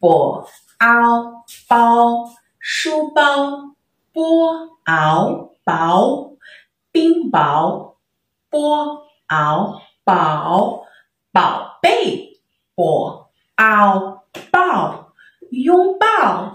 跛凹包书包波熬薄冰雹波熬宝宝贝跛凹抱拥抱